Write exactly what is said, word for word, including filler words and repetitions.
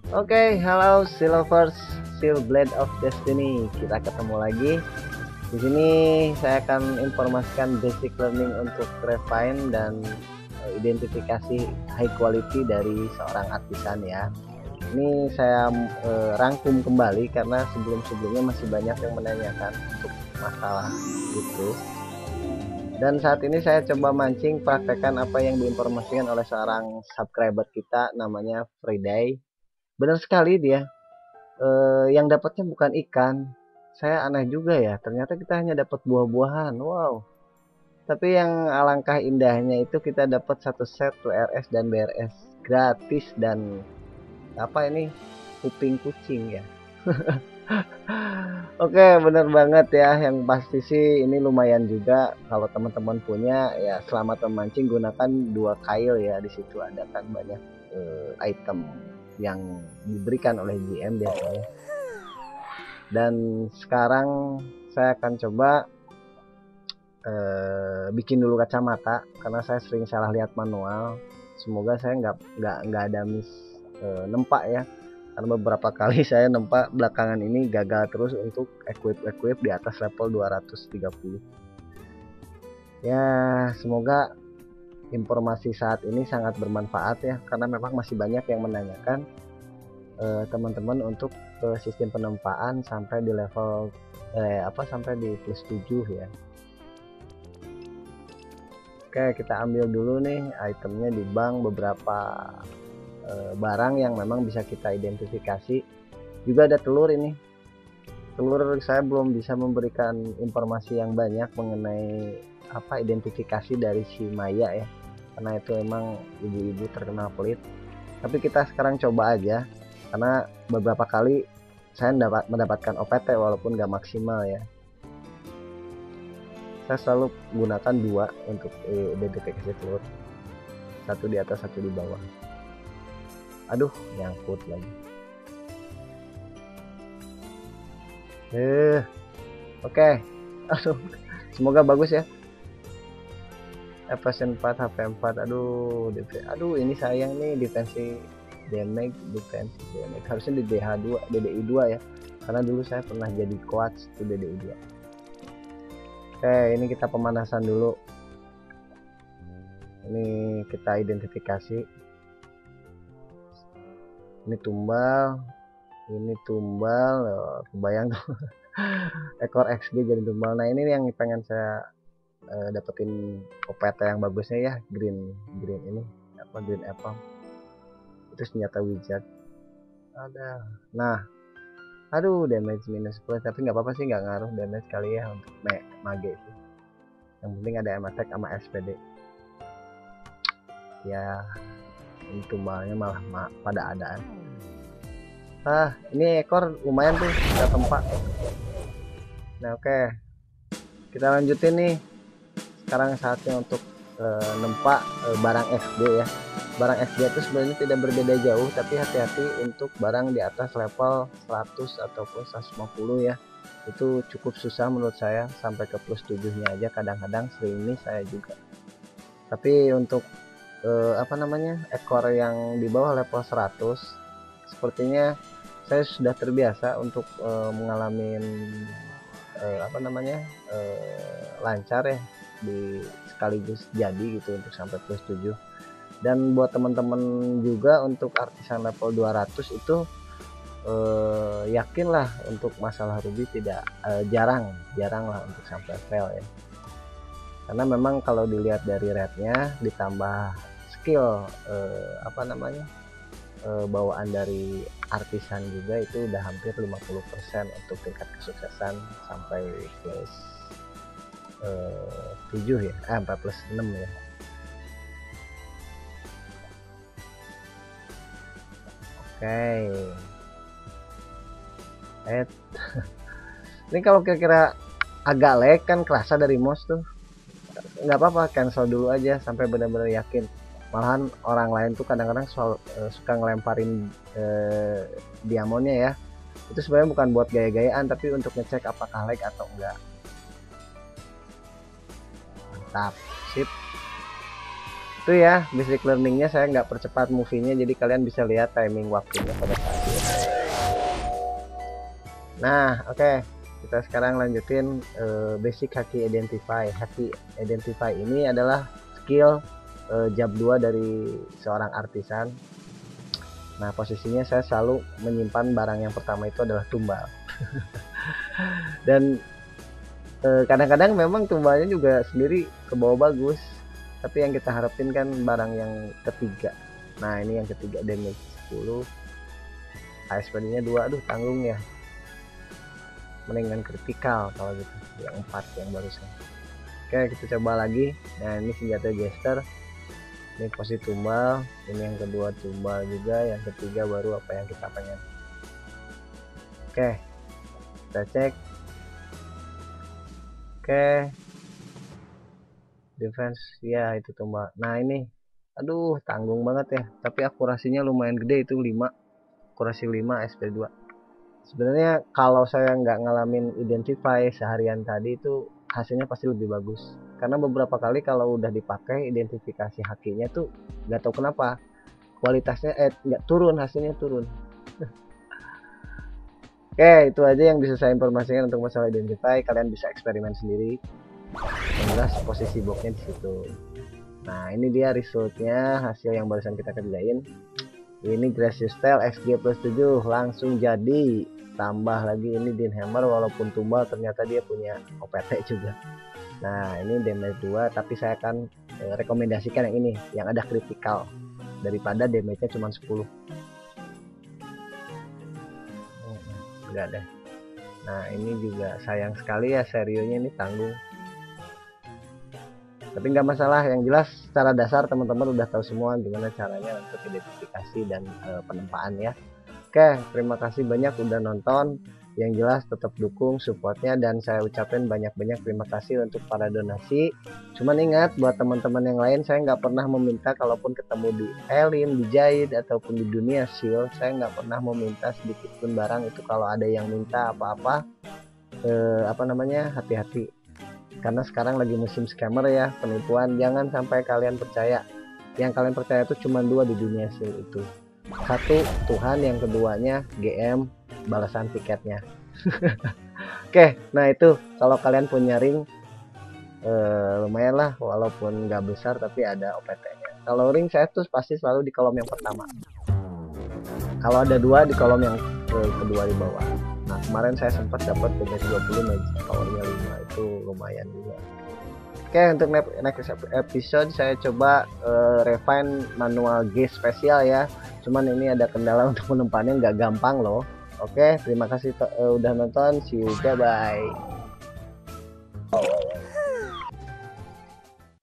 Oke, halo Silvers, Seal Blade of Destiny. Kita ketemu lagi. Di sini saya akan informasikan basic learning untuk refine dan identifikasi high quality dari seorang artisan ya. Ini saya eh, rangkum kembali karena sebelum-sebelumnya masih banyak yang menanyakan untuk masalah itu. Dan saat ini saya coba mancing praktekkan apa yang diinformasikan oleh seorang subscriber kita namanya Friday. Benar sekali dia, eh, yang dapatnya bukan ikan. Saya aneh juga ya, ternyata kita hanya dapat buah-buahan. Wow. Tapi yang alangkah indahnya itu kita dapat satu set W R S dan B R S gratis dan apa ini kuping kucing ya. Oke, bener banget ya. Yang pasti sih ini lumayan juga kalau teman-teman punya ya. Selamat memancing, gunakan dua kail ya. Di situ ada kan banyak eh, item yang diberikan oleh G M biasanya. Dan sekarang saya akan coba eh, bikin dulu kacamata karena saya sering salah lihat manual. Semoga saya nggak nggak nggak ada miss eh, nempak ya, karena beberapa kali saya nempak belakangan ini gagal terus untuk equip equip di atas level dua ratus tiga puluh ya. Semoga informasi saat ini sangat bermanfaat ya, karena memang masih banyak yang menanyakan teman-teman uh, untuk uh, sistem penempaan sampai di level eh, apa sampai di plus tujuh ya. Oke, kita ambil dulu nih itemnya di bank, beberapa uh, barang yang memang bisa kita identifikasi. Juga ada telur ini. Telur saya belum bisa memberikan informasi yang banyak mengenai apa identifikasi dari si Maya ya, karena itu emang ibu-ibu terkenal pelit. Tapi kita sekarang coba aja, karena beberapa kali saya dapat mendapatkan O P T walaupun gak maksimal ya. Saya selalu gunakan dua untuk identifikasi telur, satu di atas satu di bawah. Aduh, nyangkut lagi. Eh, oke, okay. Aduh, semoga bagus ya. F P S empat, H P empat, aduh, aduh ini sayang nih defensi damage, defensi damage harusnya di D H dua, D D I dua ya, karena dulu saya pernah jadi coach di D D I dua. Oke, ini kita pemanasan dulu. Ini kita identifikasi. Ini tumbal, ini tumbal, oh, kebayang tuh ekor X G jadi tumbal. Nah ini yang pengen saya uh, dapetin O P T yang bagusnya ya, green green ini apa green apple itu senjata wizard ada. Nah aduh, damage minus sepuluh, tapi nggak apa-apa sih, nggak ngaruh damage kali ya untuk mage sih. Yang penting ada M attack sama S P D ya. Ini tumbalnya malah ma pada adaan. Ah, ini ekor lumayan tuh, kita tempat. Nah oke, okay. Kita lanjutin nih. Sekarang saatnya untuk uh, nempak uh, barang X D ya. Barang X D itu sebenarnya tidak berbeda jauh, tapi hati-hati untuk barang di atas level seratus ataupun seratus lima puluh ya. Itu cukup susah menurut saya, sampai ke plus tujuh nya aja kadang-kadang, sering ini saya juga. Tapi untuk uh, apa namanya ekor yang di bawah level seratus, sepertinya saya sudah terbiasa untuk uh, mengalami uh, apa namanya uh, lancar ya, di sekaligus jadi gitu untuk sampai plus tujuh. Dan buat teman-teman juga untuk artisan level dua ratus itu eh, yakinlah untuk masalah ruby tidak eh, jarang jarang lah untuk sampai fail ya, karena memang kalau dilihat dari rate-nya ditambah skill eh, apa namanya eh, bawaan dari artisan juga, itu udah hampir lima puluh persen untuk tingkat kesuksesan sampai plus eh, tujuh ya, eh, empat plus enam ya. Oke, okay. Eh, ini kalau kira-kira agak lag kan kerasa dari mouse tuh, nggak apa-apa, cancel dulu aja sampai benar-benar yakin. Malahan orang lain tuh kadang-kadang uh, suka ngelemparin uh, diamondnya ya, itu sebenarnya bukan buat gaya-gayaan, tapi untuk ngecek apakah lag atau enggak. Mantap, sip. Itu ya basic learningnya, saya nggak percepat movie-nya, jadi kalian bisa lihat timing waktunya pada saat Nah, oke. Okay. Kita sekarang lanjutin uh, basic H Q Identify. H Q Identify ini adalah skill uh, job dua dari seorang artisan. Nah, posisinya saya selalu menyimpan barang yang pertama itu adalah tumbal. Dan kadang-kadang uh, memang tumbalnya juga sendiri ke bawah bagus. Tapi yang kita harapin kan barang yang ketiga. Nah, ini yang ketiga, damage sepuluh. A S P D-nya dua. Aduh, tanggung ya. Mendingan kritikal kalau gitu, yang empat yang barusan. Oke, kita coba lagi. Nah, ini senjata jester, ini posisi tumbal, ini yang kedua tumbal juga, yang ketiga baru apa yang kita pengen. Oke, kita cek. Oke, defense ya itu tumbal. Nah, ini aduh tanggung banget ya, tapi akurasinya lumayan gede, itu lima, akurasi lima, S P dua. Sebenarnya kalau saya nggak ngalamin identify seharian tadi itu hasilnya pasti lebih bagus, karena beberapa kali kalau udah dipakai identifikasi hakinya tuh nggak tahu kenapa kualitasnya eh nggak turun, hasilnya turun. Oke, itu aja yang bisa saya informasikan untuk masalah identify. Kalian bisa eksperimen sendiri. Yang jelas posisi boxnya di situ. Nah, ini dia resultnya, hasil yang barusan kita kerjain. Ini Gracious Style X G plus tujuh langsung jadi. Tambah lagi ini Din Hammer, walaupun tumbal ternyata dia punya O P T juga. Nah, ini damage dua, tapi saya akan e, rekomendasikan yang ini, yang ada critical, daripada damage-nya cuma sepuluh. Enggak deh. Nah, ini juga sayang sekali ya, serionya ini tanggung. Tapi nggak masalah, yang jelas secara dasar teman-teman udah tahu semua gimana caranya untuk identifikasi dan e, penempaan ya. Oke, terima kasih banyak udah nonton. Yang jelas tetap dukung supportnya, dan saya ucapin banyak-banyak terima kasih untuk para donasi. Cuman ingat buat teman-teman yang lain, saya nggak pernah meminta kalaupun ketemu di Elim, di Jahit ataupun di dunia seal, saya nggak pernah meminta sedikit pun barang itu. Kalau ada yang minta apa-apa, eh, apa namanya, hati-hati. Karena sekarang lagi musim scammer ya, penipuan. Jangan sampai kalian percaya. Yang kalian percaya itu cuma dua di dunia seal itu. Satu Tuhan, yang keduanya G M balasan tiketnya. Oke, nah itu kalau kalian punya ring eh, lumayan lah, walaupun nggak besar tapi ada O P T-nya. Kalau ring saya tuh pasti selalu di kolom yang pertama. Kalau ada dua di kolom yang eh, kedua di bawah. Nah, kemarin saya sempat dapat damage dua puluh, magic powernya lima, itu lumayan juga. Oke, untuk next episode saya coba uh, refine manual G spesial ya. Cuman ini ada kendala untuk menempannya, nggak gampang loh. Oke, terima kasih uh, udah nonton. See you, bye bye.